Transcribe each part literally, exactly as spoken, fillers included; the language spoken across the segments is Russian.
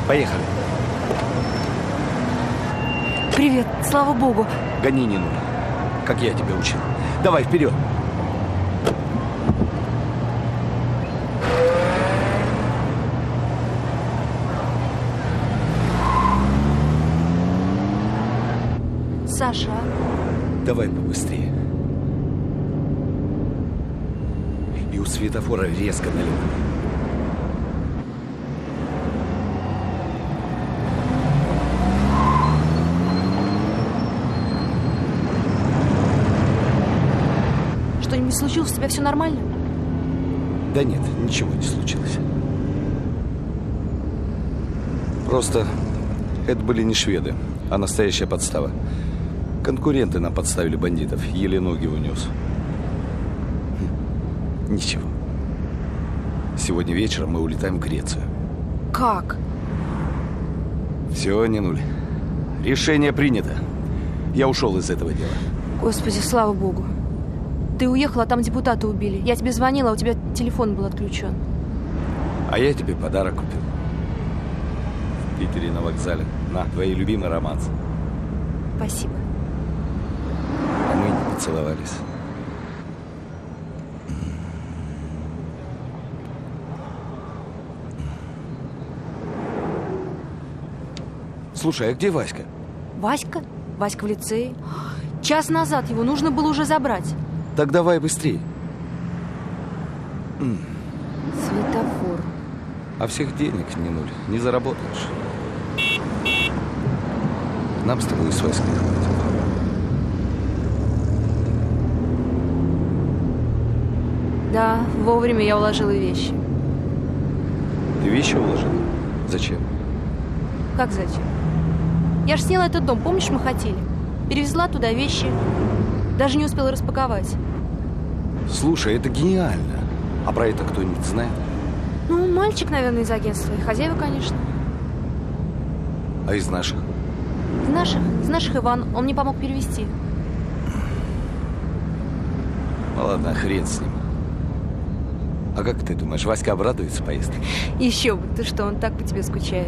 Поехали. Привет, слава богу. Гони, не нужно. Как я тебя учил. Давай, вперед. Саша. Давай побыстрее. И у светофора резко налево. Что-нибудь случилось? У тебя все нормально? Да нет, ничего не случилось. Просто это были не шведы, а настоящая подстава. Конкуренты нам подставили бандитов. Еле ноги унес. Ничего. Сегодня вечером мы улетаем в Грецию. Как? Все, не нуль. Решение принято. Я ушел из этого дела. Господи, слава богу. Ты уехал, а там депутата убили. Я тебе звонила, а у тебя телефон был отключен. А я тебе подарок купил. В Питере на вокзале. На, твои любимые романсы. Спасибо. А мы не поцеловались. Слушай, а где Васька? Васька? Васька в лицее. Час назад его нужно было уже забрать. Так давай быстрее. Светофор. А всех денег не нуль, не заработаешь. Нам с тобой и с Васькой хватит. Да, вовремя я уложила вещи. Ты вещи уложила? Зачем? Как зачем? Я же сняла этот дом, помнишь, мы хотели? Перевезла туда вещи. Даже не успела распаковать. Слушай, это гениально. А про это кто-нибудь знает? Ну, мальчик, наверное, из агентства. И хозяева, конечно. А из наших? Из наших? Из наших Иван. Он мне помог перевезти. Ну ладно, хрен с ним. А как ты думаешь, Васька обрадуется поездке? Еще бы. Ты что, он так по тебе скучает.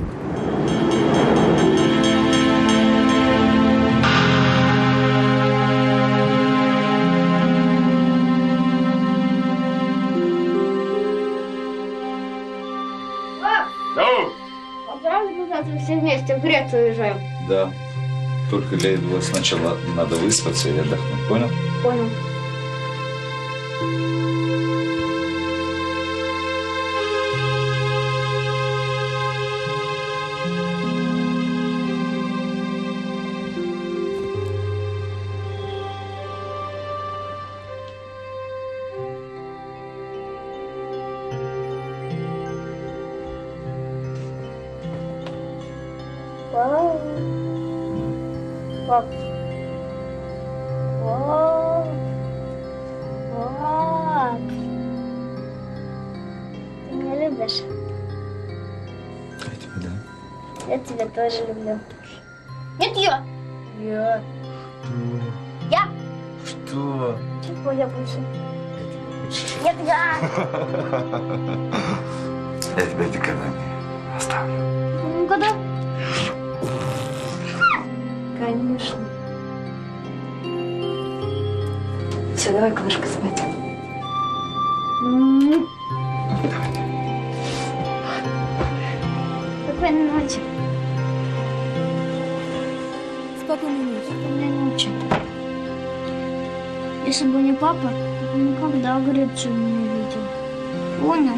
Все вместе в Грецию уезжаем. Да. Только для этого сначала надо выспаться и отдохнуть. Понял? Понял. Пап. Пап. Пап. Ты меня любишь? Я тебя, да. Я тебя тоже люблю. Нет, я. Я. Что? Я. Что? Чего я больше? Нет, я. Я тебя никогда не оставлю. Ну, когда? Конечно. Все, давай, колышка, спать. М-м-м. Спокойной ночи. Спокойной ночи. Спокойной ночи. Если бы не папа, я бы никогда Грецию не увидел. Понял?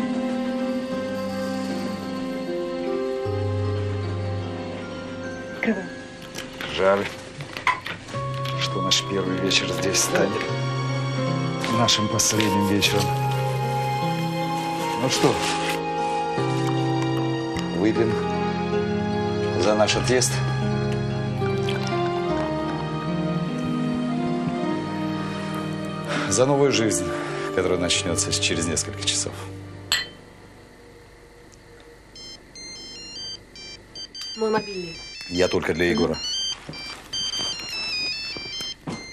Открывай. Жаль, что наш первый вечер здесь станет нашим последним вечером. Ну что, выпьем за наш отъезд? За новую жизнь, которая начнется через несколько часов. Мой мобильный. Я только для Егора.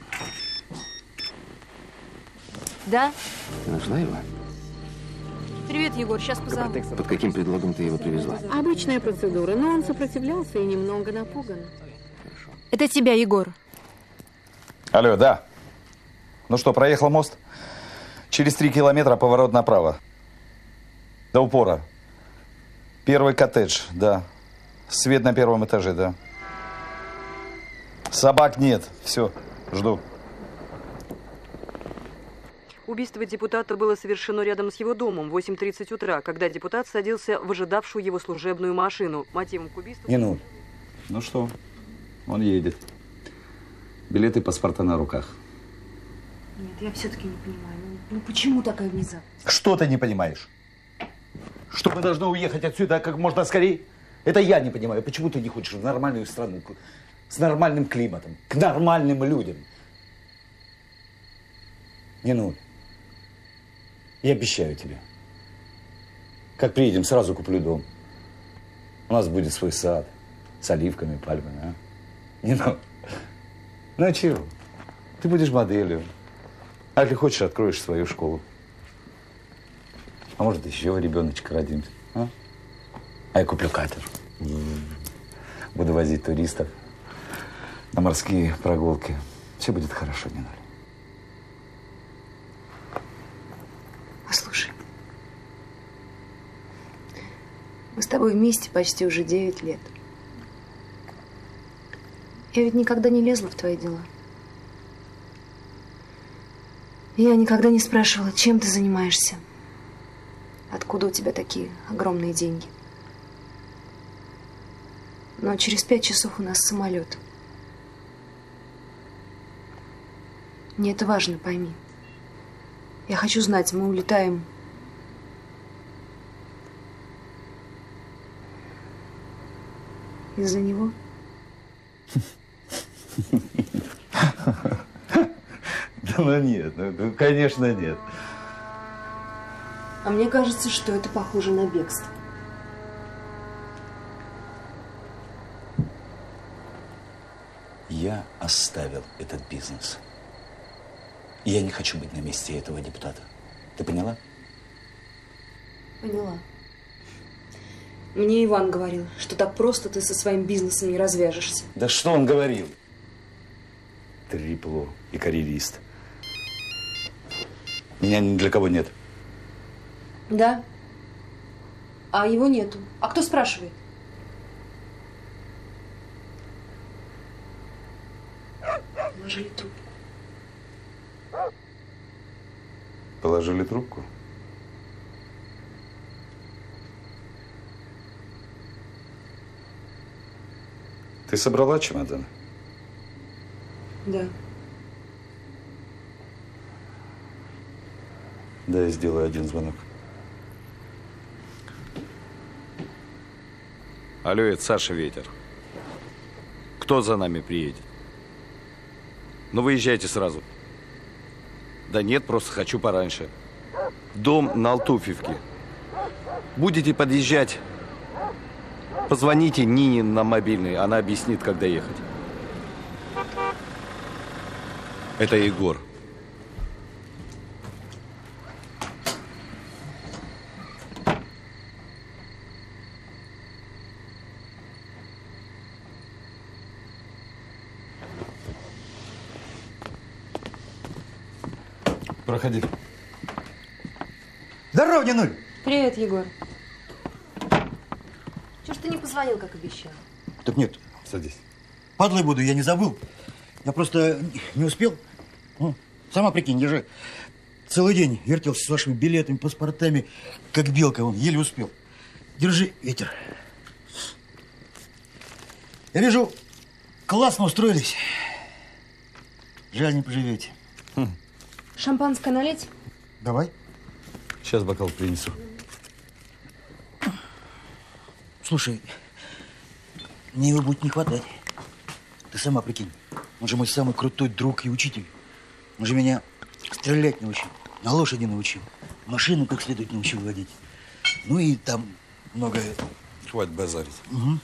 Да? Ты нашла его? Привет, Егор, сейчас позову. Под каким предлогом ты его привезла? Обычная процедура, но он сопротивлялся и немного напуган. Это тебя, Егор. Алло, да. Ну что, проехал мост? Через три километра поворот направо. До упора. Первый коттедж, да. Свет на первом этаже, да. Собак нет. Все, жду. Убийство депутата было совершено рядом с его домом в восемь тридцать утра, когда депутат садился в ожидавшую его служебную машину. Мотивом к убийству... Не ну. Ну что, он едет. Билеты и паспорта на руках. Нет, я все-таки не понимаю. Ну, ну почему такая внезапность? Что ты не понимаешь? Что мы должны уехать отсюда как можно скорее? Это я не понимаю. Почему ты не хочешь в нормальную страну, с нормальным климатом, к нормальным людям? Не ну. Я обещаю тебе. Как приедем, сразу куплю дом. У нас будет свой сад с оливками, пальмами, а? Не ну. Ну а чего? Ты будешь моделью. А если хочешь, откроешь свою школу. А может, еще ребеночек родимся, а? А я куплю катер. Буду возить туристов на морские прогулки. Все будет хорошо, не надо. Послушай, мы с тобой вместе почти уже девять лет. Я ведь никогда не лезла в твои дела. Я никогда не спрашивала, чем ты занимаешься. Откуда у тебя такие огромные деньги? Но через пять часов у нас самолет. Мне это важно, пойми. Я хочу знать, мы улетаем из-за него? Да ну нет, ну конечно нет. А мне кажется, что это похоже на бегство. Я оставил этот бизнес. Я не хочу быть на месте этого депутата. Ты поняла? Поняла. Мне Иван говорил, что так просто ты со своим бизнесом не развяжешься. Да что он говорил? Трепло и карьерист. Меня ни для кого нет. Да? А его нету. А кто спрашивает? Положили трубку. Положили трубку? Ты собрала чемодан? Да. Да, я сделаю один звонок. Алло, это Саша Ветер. Кто за нами приедет? Ну, выезжайте сразу. Да нет, просто хочу пораньше. Дом на Алтуфьевке. Будете подъезжать, позвоните Нине на мобильный, она объяснит, как доехать. Это Егор. Проходи. Здорово, Нинуль! Привет, Егор. Чего ж ты не позвонил, как обещал? Так нет. Садись. Падлой буду, я не забыл. Я просто не успел. Ну, сама прикинь, я же целый день вертелся с вашими билетами, паспортами, как белка, вон, еле успел. Держи, Ветер. Я вижу, классно устроились. Жаль, не поживете. Хм. Шампанское налить? Давай. Сейчас бокал принесу. Слушай, мне его будет не хватать. Ты сама прикинь. Он же мой самый крутой друг и учитель. Он же меня стрелять научил, на лошади научил, машину как следует научил водить. Ну и там многое. Хватит базарить. Угу.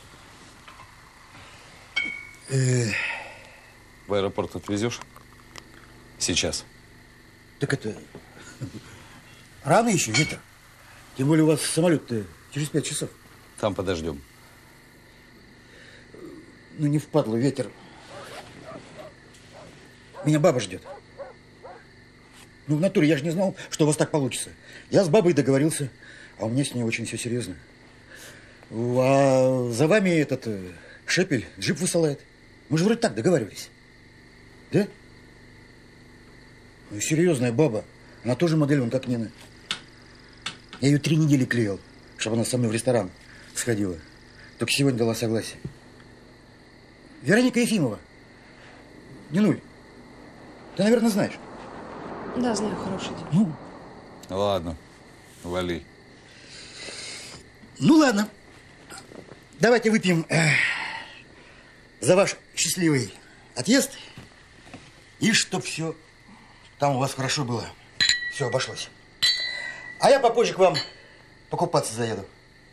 Э... В аэропорт отвезешь? Сейчас. Так это... Рано еще, Ветер. Тем более у вас самолет-то через пять часов. Там подождем. Ну, не впадло, ветер. Меня баба ждет. Ну, в натуре я же не знал, что у вас так получится. Я с бабой договорился, а у меня с ней очень все серьезно. А за вами этот э, Шепель джип высылает. Мы же вроде так договаривались. Да? Ну, серьезная баба. Она тоже модель, вон как Нина. Я ее три недели клеил, чтобы она со мной в ресторан сходила. Только сегодня дала согласие. Вероника Ефимова. Нинуль, ты, наверное, знаешь. Да, знаю, хороший день. Ну, Ладно, вали. ну ладно. Давайте выпьем э, за ваш счастливый отъезд. И чтоб все там у вас хорошо было. Все обошлось. А я попозже к вам покупаться заеду.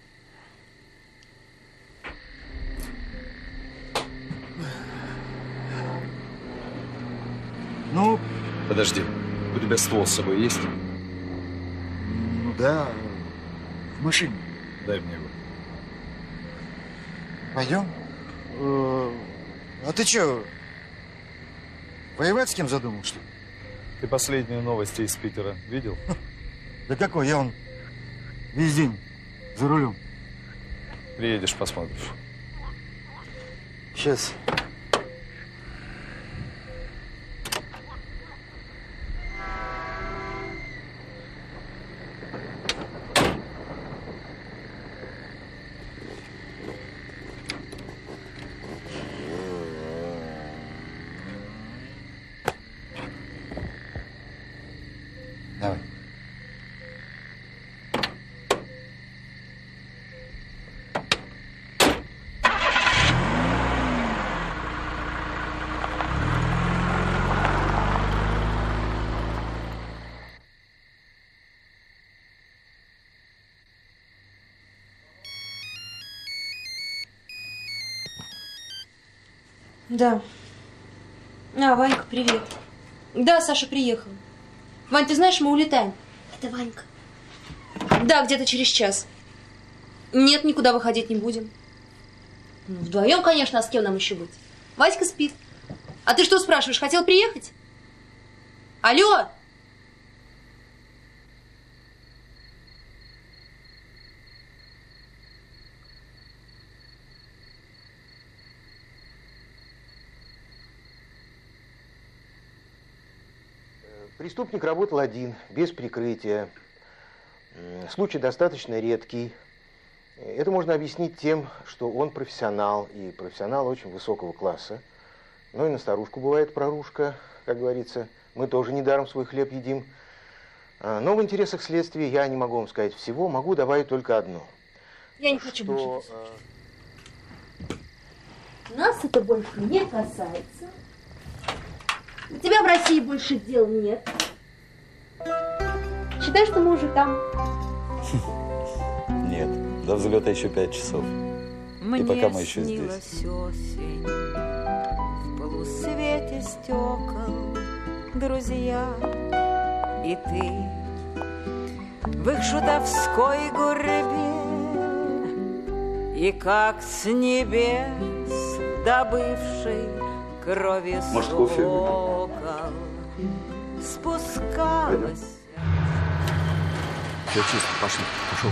Ну, Подожди, у тебя ствол с собой есть? ну да, в машине. Дай мне его. Пойдем? Э, А ты что, воевать с кем задумал, что ли? Ты последние новости из Питера видел? Да какой, я он весь день за рулем. Приедешь, посмотришь. Сейчас. Давай. Да. А, Ванька, привет. Да, Саша приехал. Вань, ты знаешь, мы улетаем. Это Ванька. Да, где-то через час. Нет, никуда выходить не будем. Ну, вдвоем, конечно, а с кем нам еще быть? Васька спит. А ты что спрашиваешь, хотел приехать? Алло! Преступник работал один, без прикрытия. Случай достаточно редкий. Это можно объяснить тем, что он профессионал, и профессионал очень высокого класса. Ну и на старушку бывает прорушка, как говорится. Мы тоже недаром свой хлеб едим. Но в интересах следствия я не могу вам сказать всего, могу добавить только одно. Я не хочу что, больше. Нас это больше не касается. У тебя в России больше дел нет. Считай, что мы уже там. Нет, до взлета еще пять часов. Мне И пока мы еще снилась здесь. осень, в полусвете стекол, друзья и ты в их шутовской гурьбе, и как с небес добывший крови Может, кофе сокол спускалась. Все чисто, пошли, пошел.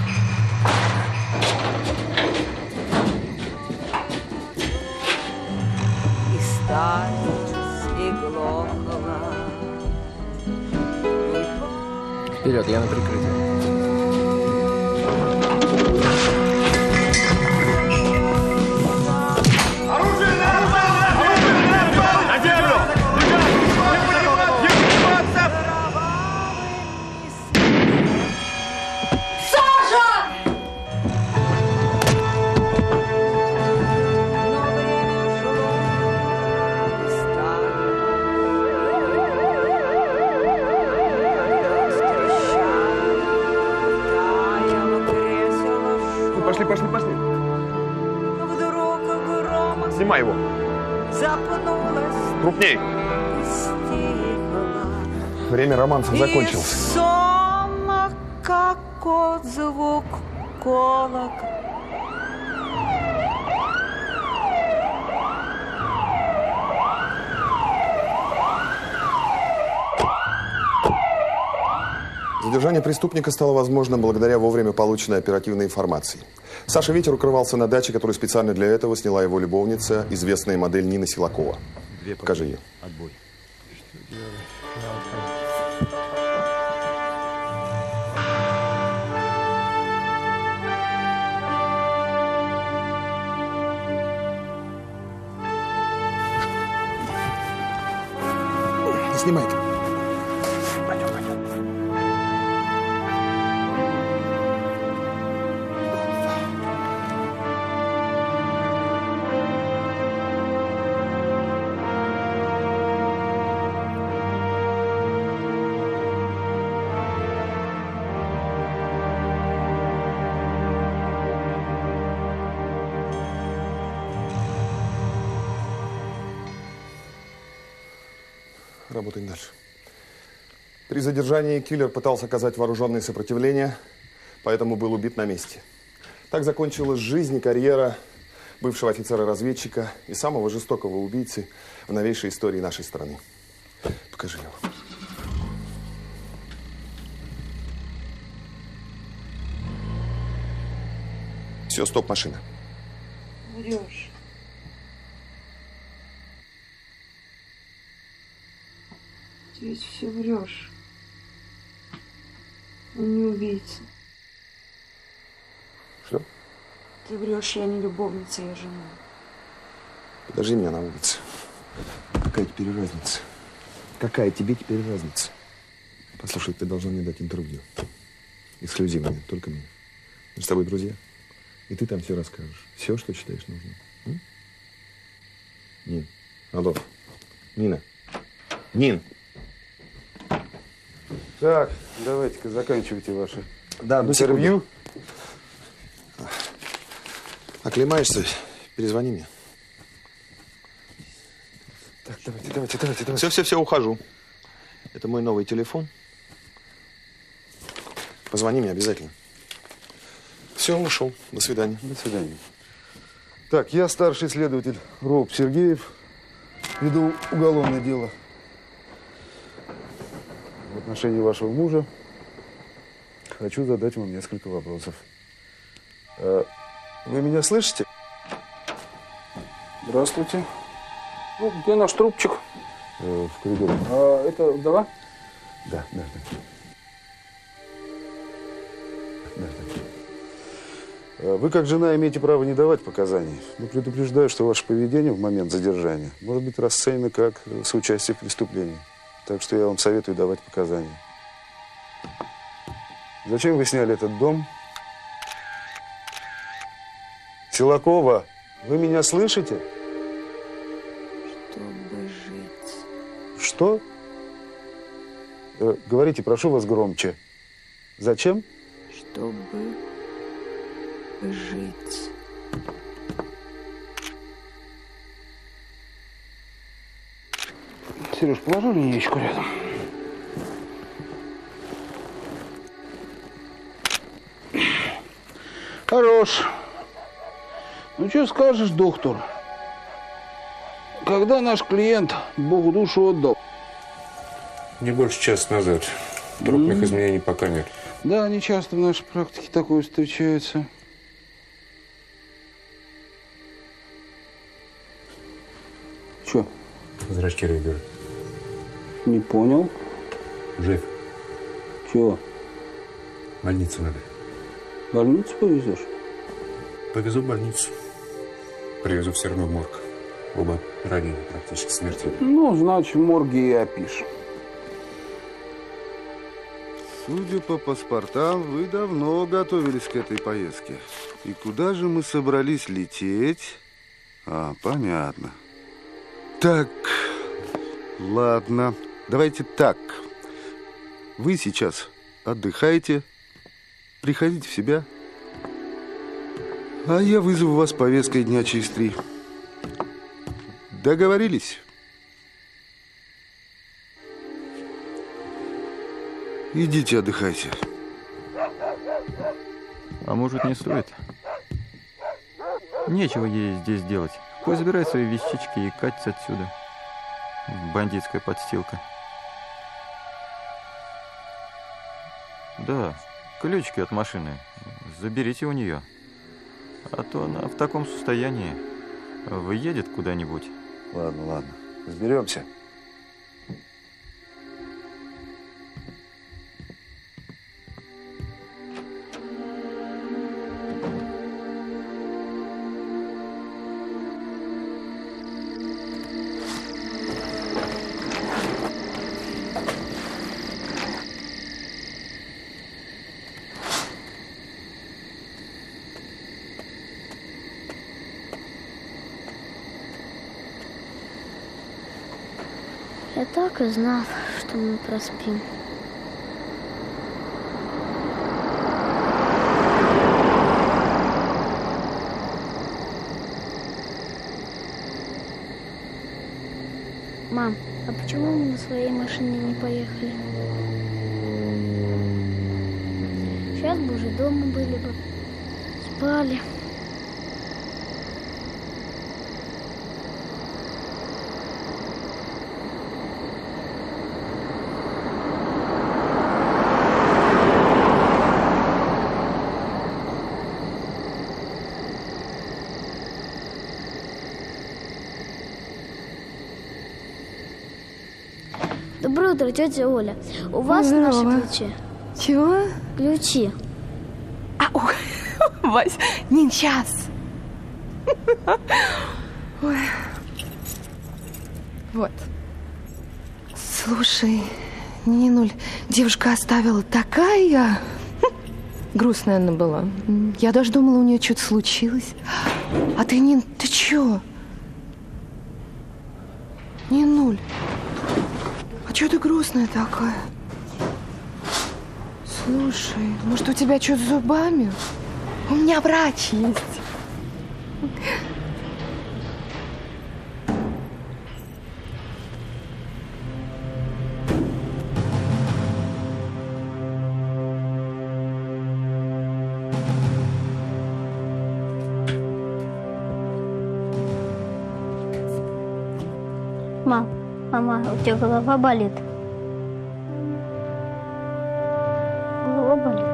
И старость, и глохла. Вперед, я на прикрытии. Пошли, пошли, пошли. Вдруг громом Снимай его. запнулась, Крупней. стихла. Время романсов И закончилось. сон, как как звук колокола. Задержание преступника стало возможным благодаря вовремя полученной оперативной информации. Саша Ветер укрывался на даче, которую специально для этого сняла его любовница, известная модель Нина Силакова. Покажи ее. Отбой. Не снимай это. Работаем дальше. При задержании киллер пытался оказать вооруженное сопротивление, поэтому был убит на месте. Так закончилась жизнь и карьера бывшего офицера-разведчика и самого жестокого убийцы в новейшей истории нашей страны. Покажи его. Все, стоп, машина. Врешь. Ты ведь все врешь. Он не убийца. Что? Ты врешь, я не любовница, я жена. Подожди меня на улице. Какая теперь разница? Какая тебе теперь разница? Послушай, ты должна мне дать интервью. Эксклюзивное, только мне. Мы с тобой друзья. И ты там все расскажешь. Все, что считаешь нужным. М? Нин. Алло. Нина. Нин. Так, давайте-ка заканчивайте ваше да, интервью. Оклемаешься, перезвони мне. Так, давайте, давайте, давайте, давайте. Все, все, все, ухожу. Это мой новый телефон. Позвони мне обязательно. Все, ушел. До свидания. До свидания. Так, я старший следователь Роб Сергеев. Веду уголовное дело в отношении вашего мужа. Хочу задать вам несколько вопросов. Вы меня слышите? Здравствуйте. Ну, где наш трубчик? Э, в коридоре. А, это вдова? Да, да, да. Да, да. Вы, как жена, имеете право не давать показаний. Но предупреждаю, что ваше поведение в момент задержания может быть расценено как соучастие в преступлении. Так что я вам советую давать показания. Зачем вы сняли этот дом? Силакова, вы меня слышите? Чтобы жить. Что? Э, говорите, прошу вас громче. Зачем? Чтобы жить. Сереж, положи линейку рядом. Хорош. Ну, что скажешь, доктор? Когда наш клиент Богу душу отдал? Не больше часа назад. Трупных mm-hmm. изменений пока нет. Да, не часто в нашей практике такое встречается. Че? Зрачки ребер. Не понял. Жив. Чего? В больницу надо. В больницу повезешь? Повезу в больницу. Привезу все равно в морг. Оба ранены, практически смертельно. Ну, значит, в морге и опишем. Судя по паспортам, вы давно готовились к этой поездке. И куда же мы собрались лететь? А, понятно. Так, ладно. Давайте так. Вы сейчас отдыхаете, приходите в себя, а я вызову вас повесткой дня через три. Договорились? Идите отдыхайте. А может, не стоит? Нечего ей здесь делать. Пусть забирает свои вещички и катится отсюда. Бандитская подстилка. Да, ключики от машины. Заберите у нее. А то она в таком состоянии выедет куда-нибудь. Ладно, ладно. Разберемся. Я так и знал, что мы проспим. Мам, а почему мы на своей машине не поехали? Сейчас бы уже дома были бы, спали. Доброе утро, тетя Оля. У вас Здорово. наши ключи? Чего? Ключи. А, ой, Вась, не сейчас. Ой. Вот. Слушай, Нинуль, девушка оставила такая... Грустная она была. Я даже думала, у нее что-то случилось. А ты, Нин, ты чё? Нинуль. А чё ты грустная такая? Слушай, может, у тебя что-то с зубами? У меня врач есть. Мам, мама, у тебя голова болит? Голова болит?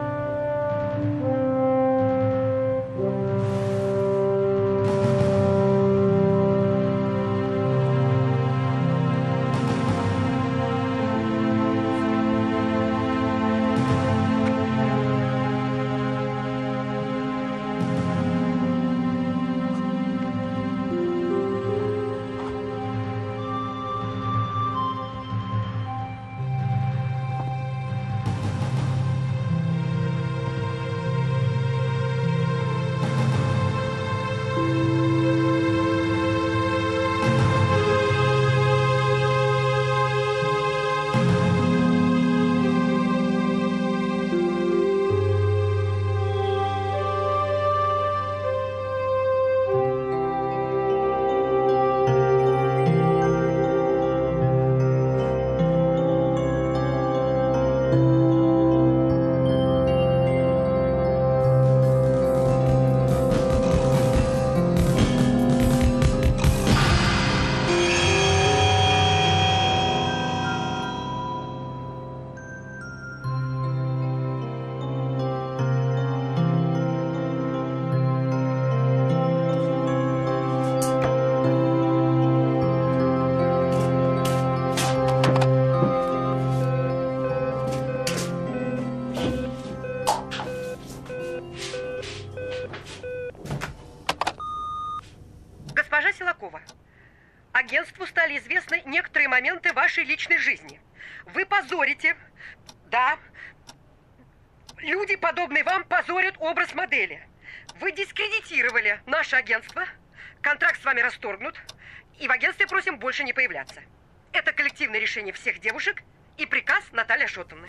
Госпожа Силакова, агентству стали известны некоторые моменты вашей личной жизни. Вы позорите, да, люди, подобные вам, позорят образ модели. Вы дискредитировали наше агентство, контракт с вами расторгнут, и в агентстве просим больше не появляться. Это коллективное решение всех девушек и приказ Натальи Ашотовны.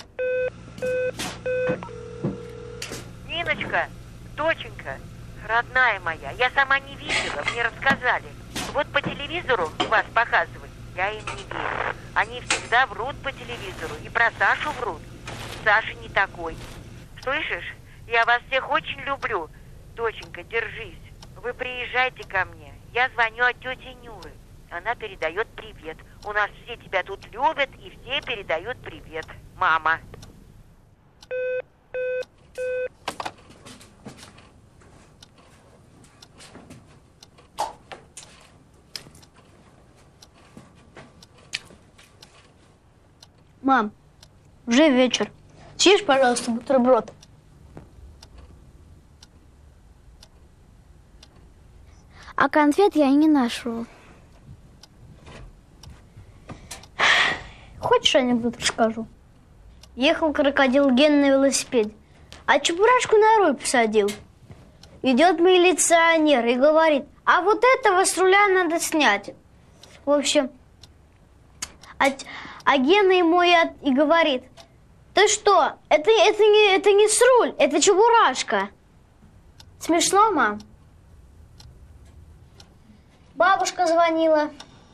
Ниночка, доченька, родная моя, я сама не видела, мне рассказали. Вот по телевизору вас показывают, я им не верю. Они всегда врут по телевизору, и про Сашу врут. Саша не такой. Слышишь, Я вас всех очень люблю. Доченька, держись. Вы приезжайте ко мне. Я звоню от тети Нюры. Она передает привет. У нас все тебя тут любят, и все передают привет. Мама. Мам, уже вечер. Съешь, пожалуйста, бутерброд. А конфет я и не нашел. Хочешь, анекдот расскажу? Ехал крокодил Ген на велосипеде, а чебурашку на руль посадил. Идет милиционер и говорит: а вот этого с руля надо снять. В общем, а, а Гена ему и, от, и говорит: ты что, это, это, не, это не с руль, это чебурашка. Смешно, мам? Бабушка звонила.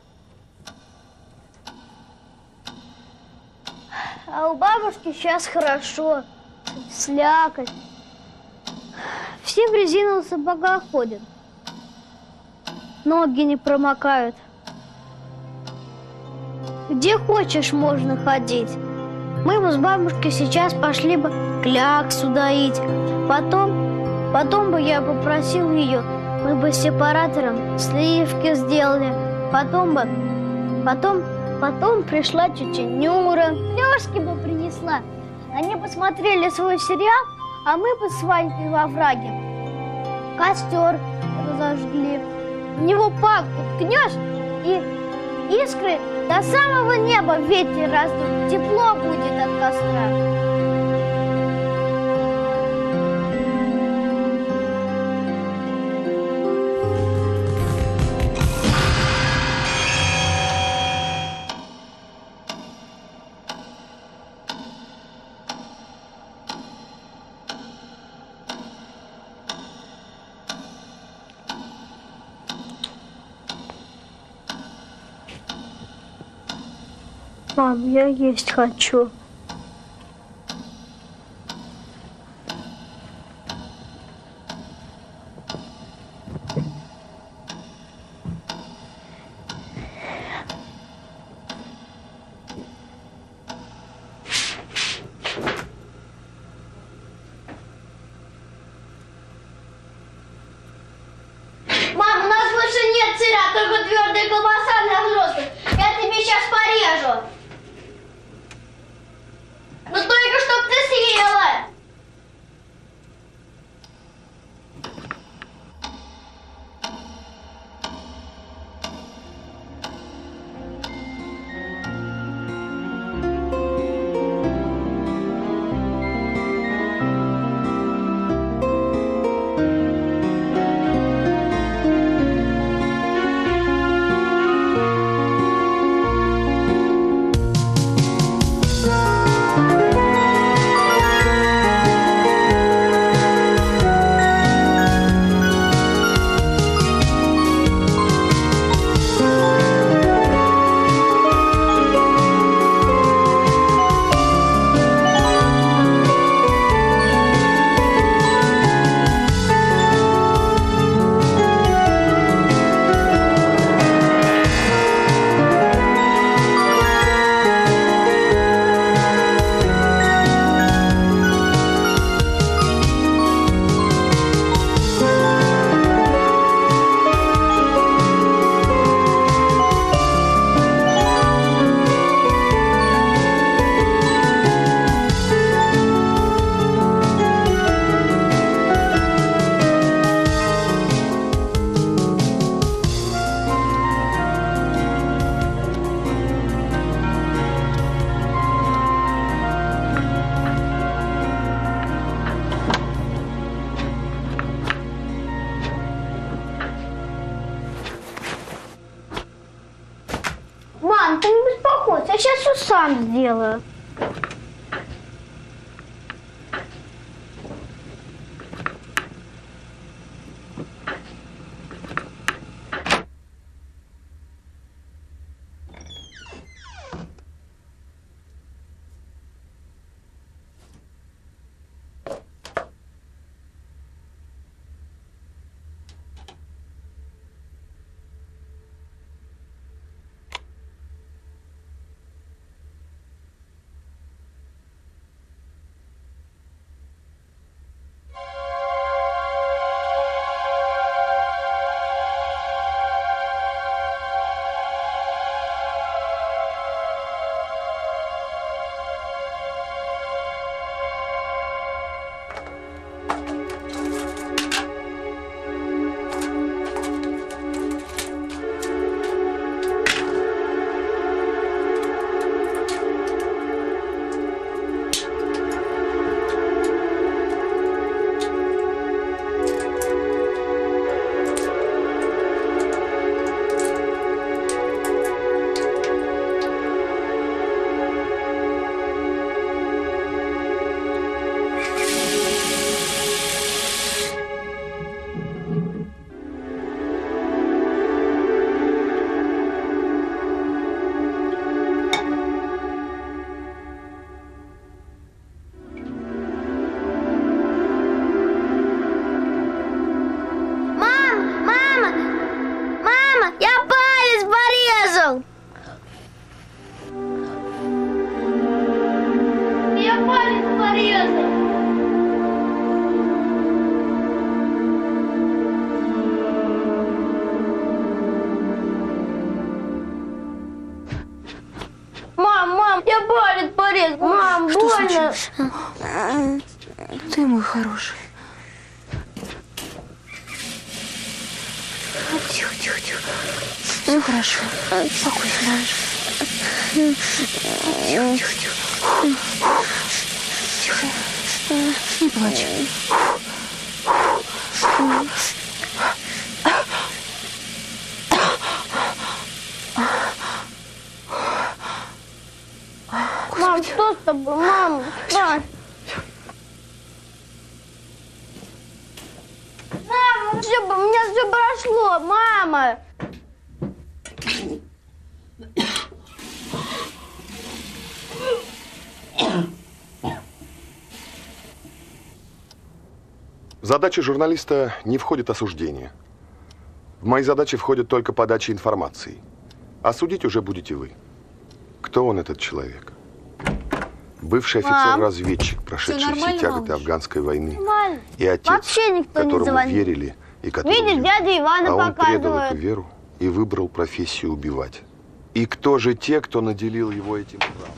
А у бабушки сейчас хорошо. Слякоть. Все в резиновых сапогах ходят. Ноги не промокают. Где хочешь можно ходить. Мы бы с бабушкой сейчас пошли бы кляксу доить. Потом, потом бы я попросил ее, мы бы с сепаратором сливки сделали. Потом бы, потом, потом пришла тетя Нюра. Лёшки бы принесла. Они посмотрели свой сериал, а мы бы с Ванькой во враге костер разожгли. В него палку ткнешь, и искры до самого неба ветер раздут. Тепло будет от костра. Мам, я есть хочу. Мам, у нас больше нет сыра, только твердая колбаса для взрослых. Я тебе сейчас порежу. Но только чтоб ты съела. Мам, ты не беспокойся, я сейчас все сам сделаю. Мама. Ты мой хороший. Тихо, тихо, тихо. Все хорошо. Спокойно, малыш. Тихо, тихо, тихо. Тихо. Не плачь. Мам, что с тобой? Мама, встань. Мама, все, у меня все прошло, мама. В задачи журналиста не входит осуждение. В мои задачи входит только подача информации. А судить уже будете вы. Кто он, этот человек? Бывший офицер-разведчик, прошедший все тяготы афганской войны. Нормально. И отец, Вообще никто не которому звонит. верили и которому Видишь, любили. дядя Ивана А он предал показывает. эту веру и выбрал профессию убивать. И кто же те, кто наделил его этим правом?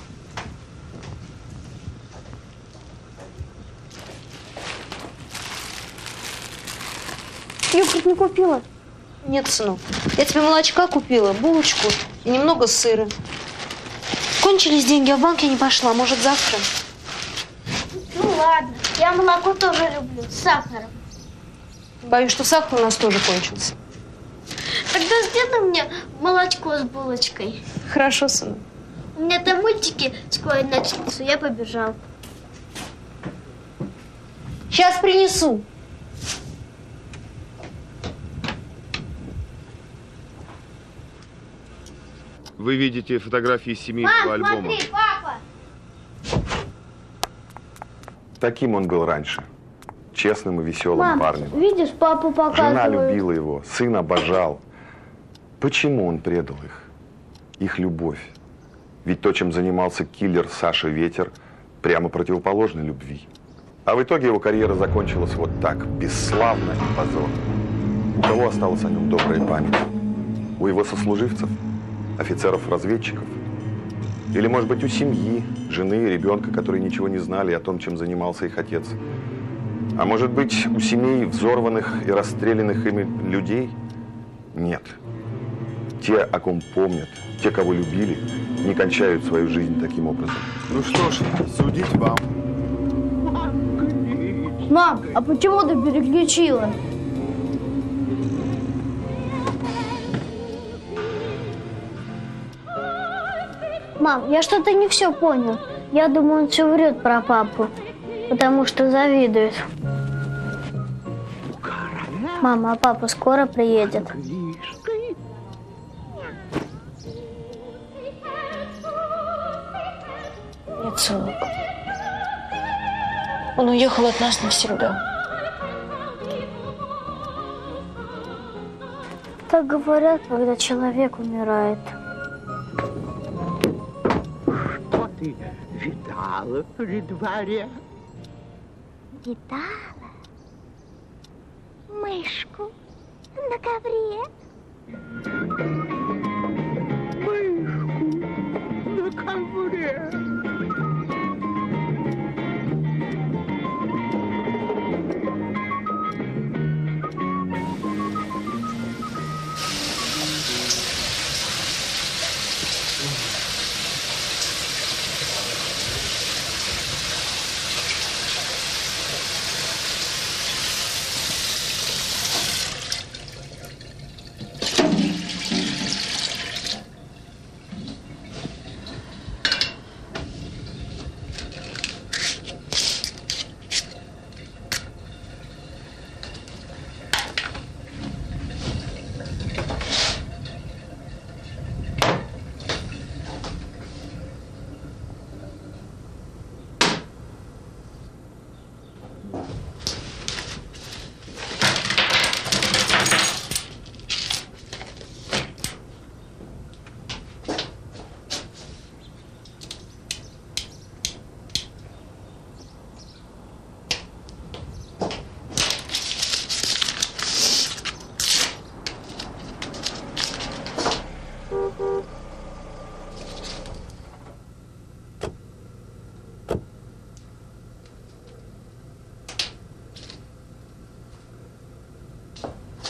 Йогурт не купила? Нет, сынок. Я тебе молочка купила, булочку и немного сыра. Кончились деньги, а в банк я не пошла. Может, завтра? Ну ладно, я молоко тоже люблю, с сахаром. Боюсь, что сахар у нас тоже кончился. Тогда сделай мне молочко с булочкой. Хорошо, сынок. У меня там мультики скоро начнутся, я побежал. Сейчас принесу. Вы видите фотографии семейного Мам, альбома. смотри, папа! Таким он был раньше. Честным и веселым Мам, парнем. видишь, папу показывают. Жена любила его, сын обожал. Почему он предал их? Их любовь. Ведь то, чем занимался киллер Саша Ветер, прямо противоположно любви. А в итоге его карьера закончилась вот так, бесславно и позорно. У кого осталась о нем добрая память? У его сослуживцев? Офицеров-разведчиков? Или, может быть, у семьи, жены и ребенка, которые ничего не знали о том, чем занимался их отец? А может быть, у семей взорванных и расстрелянных ими людей? Нет. Те, о ком помнят, те, кого любили, не кончают свою жизнь таким образом. Ну что ж, судить вам. Мам, а почему ты переключила? Мам, я что-то не все понял. Я думаю, он все врет про папу, потому что завидует. Мама, а папа скоро приедет? Нет, сынок. Он уехал от нас навсегда. Так говорят, когда человек умирает. Что ты видала при дворе? Видала мышку на ковре. Мышку на ковре.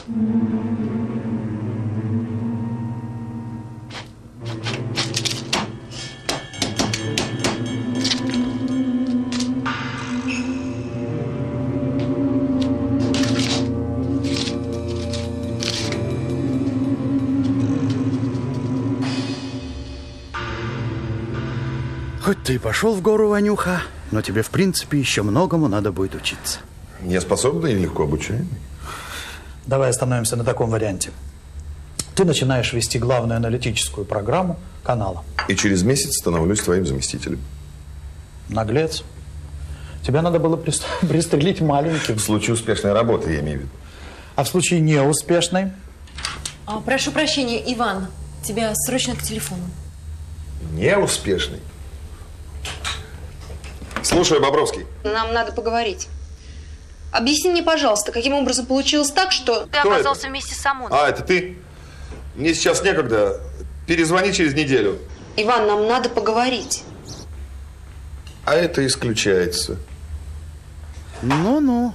Хоть ты и пошел в гору, Ванюха, но тебе, в принципе, еще многому надо будет учиться. Я способный и легко обучаемый. Давай остановимся на таком варианте. Ты начинаешь вести главную аналитическую программу канала. И через месяц становлюсь твоим заместителем. Наглец. Тебя надо было пристр- пристрелить маленьким. В случае успешной работы, я имею в виду. А в случае неуспешной? А, прошу прощения, Иван. Тебя срочно к телефону. Неуспешный? Слушаю, Бобровский. Нам надо поговорить. Объясни мне, пожалуйста, каким образом получилось так, что ты Кто оказался это? вместе с ОМОНом? А, это ты? Мне сейчас некогда. Перезвони через неделю. Иван, нам надо поговорить. А это исключается. Ну-ну.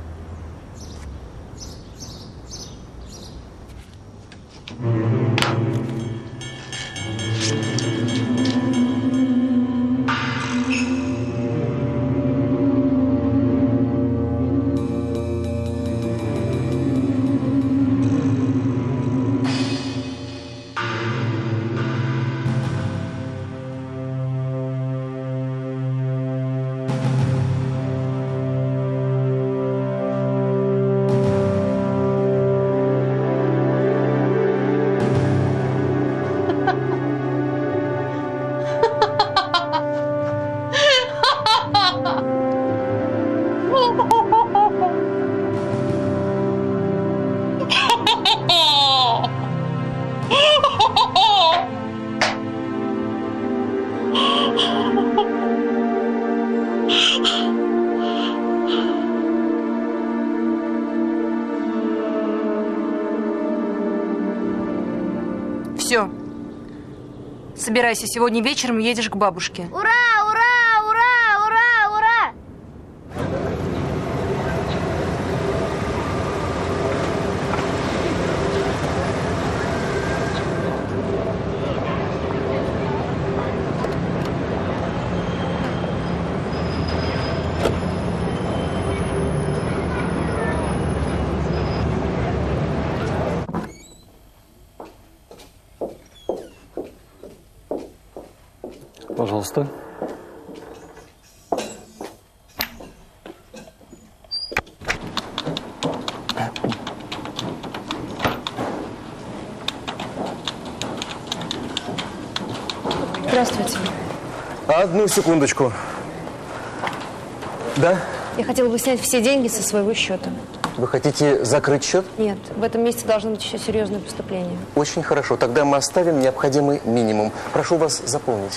Все. Собирайся, сегодня вечером едешь к бабушке. Ура, ура, ура, ура, ура! Пожалуйста. Здравствуйте. Одну секундочку. Да? Я хотела бы снять все деньги со своего счета. Вы хотите закрыть счет? Нет, в этом месте должно быть еще серьезное поступление. Очень хорошо. Тогда мы оставим необходимый минимум. Прошу вас заполнить.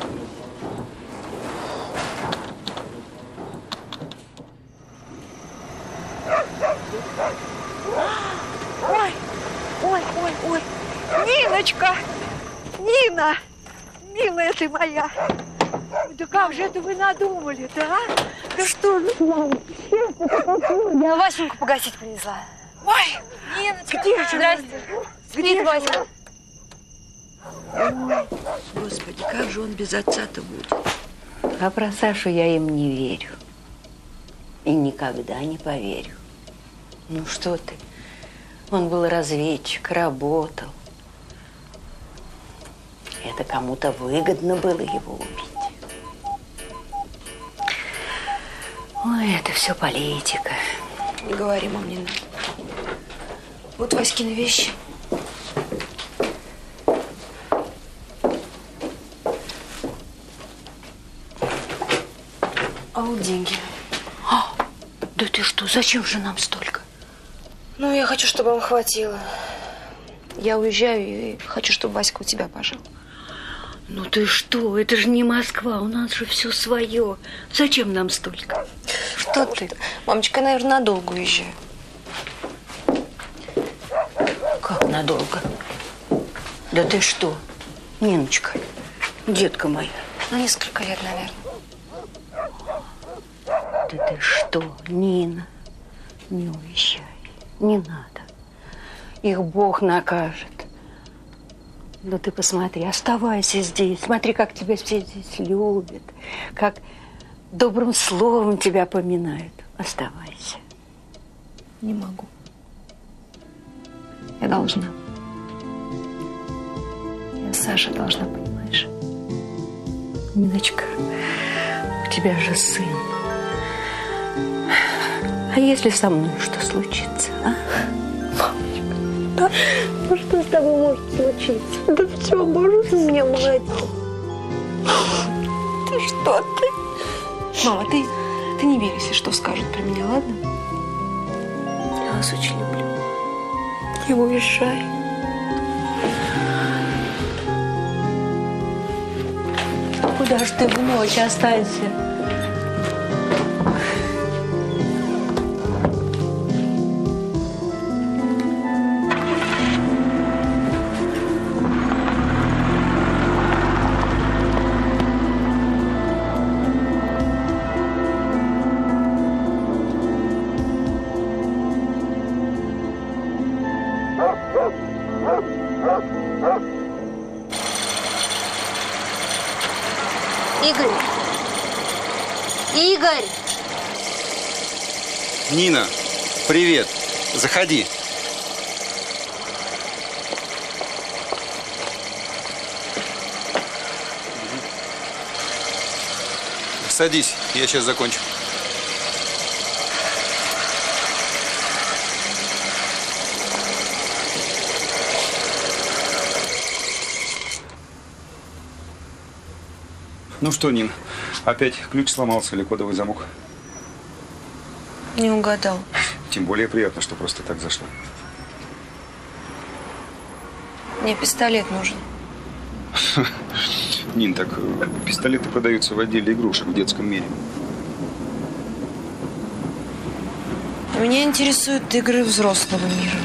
Ой, ой, ой, ой. Ниночка! Нина! Милая ты моя! Да как же это вы надумали-то, а? Да что же? Я Васеньку погасить привезла. Ой, Ниночка, где же? здрасте. Где Спит Вася. Ой, Господи, как же он без отца-то будет? А про Сашу я им не верю. И никогда не поверю. Ну что ты? Он был разведчик, работал. Это кому-то выгодно было его убить. Ой, это все политика. Не говори, мам, не надо. Вот Васькины вещи. А вот деньги. А, да ты что, зачем же нам столько? Ну, я хочу, чтобы вам хватило. Я уезжаю и хочу, чтобы Васька у тебя пожил. Ну ты что, это же не Москва, у нас же все свое. Зачем нам столько? Что ты? Мамочка, я, наверное, надолго уезжаю. Как надолго? Да ты что, Ниночка, детка моя. Ну, несколько лет, наверное. Да ты что, Нина, не уезжай, не надо. их Бог накажет. Но ты посмотри, оставайся здесь. Смотри, как тебя все здесь любят, как добрым словом тебя поминают. Оставайся. Не могу. Я должна. Я Саша должна, понимаешь? Ниночка, у тебя же сын. А если со мной что случится, а? Да? Ну что с тобой может случиться? Да все, может, у меня мать. Ты что ты? Мама, ты, ты не верь, если что скажут про меня, ладно? Я вас очень люблю. Не уезжай. Куда ж ты в ночь останься? Игорь! Игорь! Нина, привет. Заходи. Садись, я сейчас закончу. Ну что, Нин, опять ключ сломался или кодовый замок? Не угадал. Тем более приятно, что просто так зашло. Мне пистолет нужен. Нин, так пистолеты продаются в отделе игрушек в детском мире. Меня интересуют игры взрослого мира.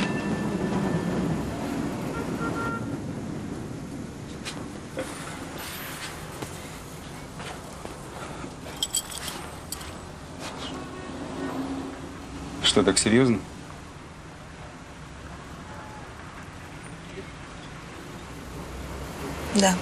Что, так серьезно? Да.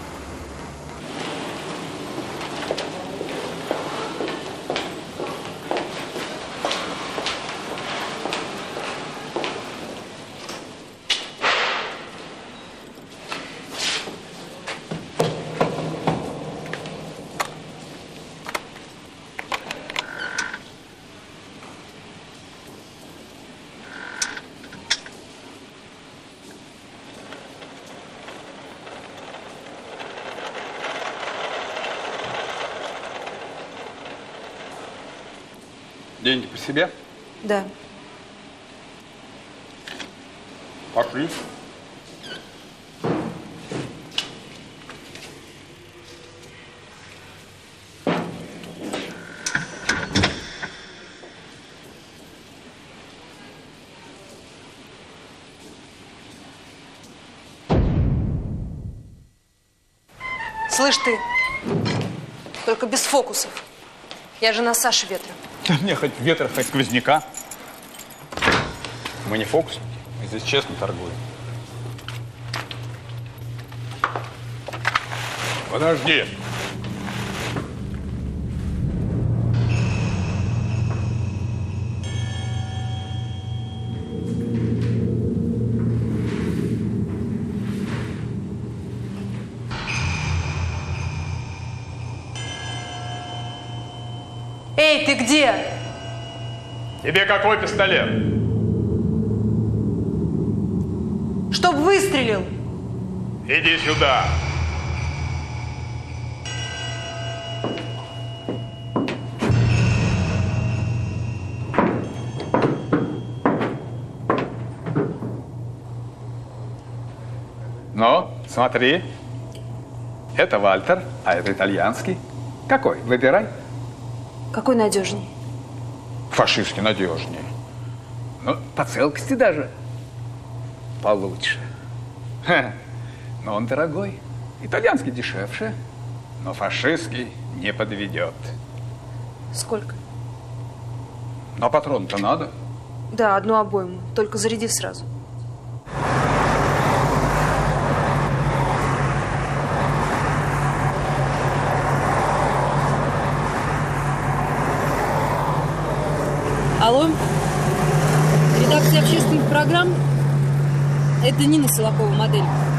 Деньги при себе? Да. Пошли. Слышь ты, только без фокусов. Я жена Саши Ветра. Мне хоть ветра, хоть сквозняка. Мы не фокусники, мы здесь честно торгуем. Подожди. Эй, ты где? Тебе какой пистолет? Чтоб выстрелил. Иди сюда. Ну, смотри. Это Вальтер, а это итальянский. Какой? Выбирай. Какой надежней? Фашистски надежнее. Ну, по целкости даже получше. Ха. Но он дорогой. Итальянский дешевше, но фашистский не подведет. Сколько? Но патрон-то надо. Да, одну обойму. Только заряди сразу. редакции общественных программ. Это Нина Солокова, модель.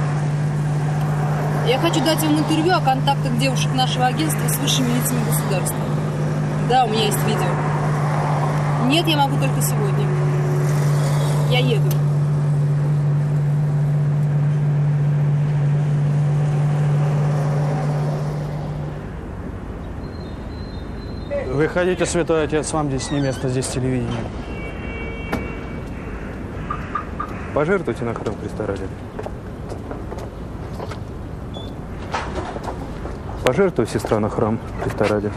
Я хочу дать вам интервью о контактах девушек нашего агентства с высшими лицами государства. Да, у меня есть видео. Нет, я могу только сегодня. Я еду. Выходите, святой отец, вам здесь не место, здесь телевидение. Пожертвуйте на храм Христа ради. Пожертвуй, сестра, на храм Христа ради.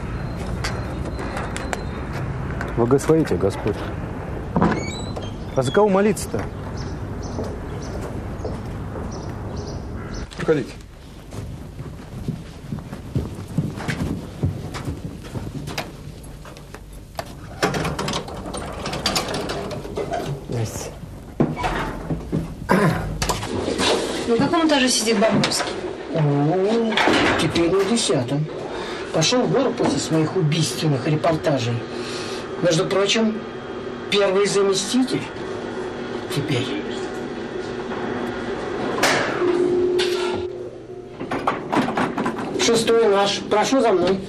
Благословите, Господь. А за кого молиться-то? Проходите. Здрасте. На каком этаже сидит Бобровский? Ну, теперь на десятом. Пошел в гору после своих убийственных репортажей. Между прочим, первый заместитель теперь. Шестой наш. Прошу за мной.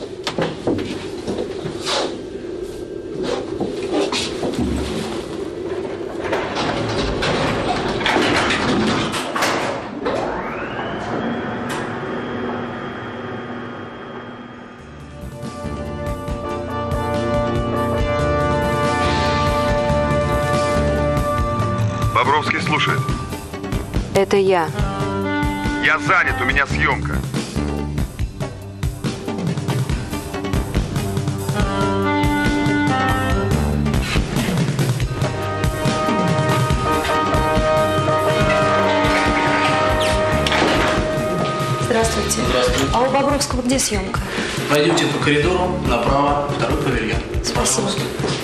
Бобровский слушает. Это я. Я занят, у меня съемка. Здравствуйте. Здравствуйте. А у Бобровского где съемка? Пройдемте по коридору направо, второй павильон. Спасибо. Пожалуйста.